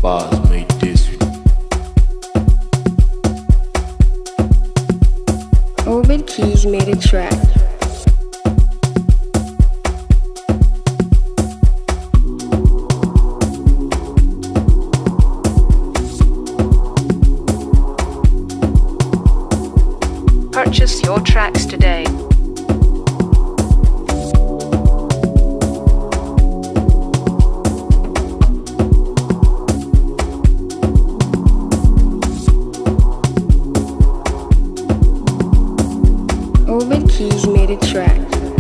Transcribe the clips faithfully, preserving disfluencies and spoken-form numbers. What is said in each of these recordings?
Baz made this. Orbit Keys made a track. Purchase your tracks today. Orbit Keys made a track.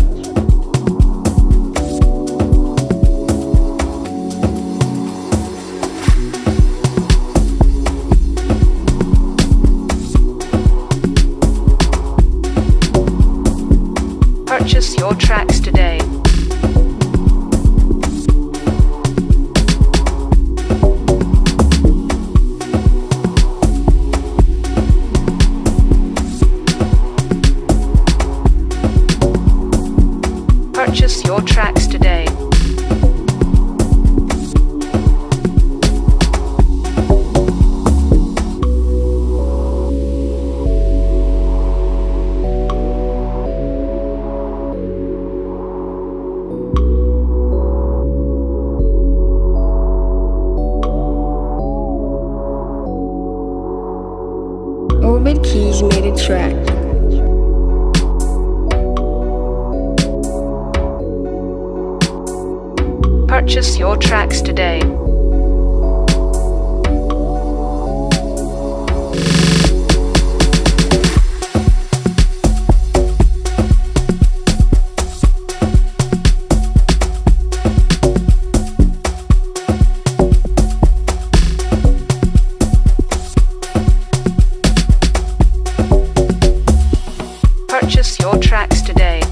Purchase your tracks today. Purchase your tracks today. Orbit Keys made a track. Purchase your tracks today. Purchase your tracks today.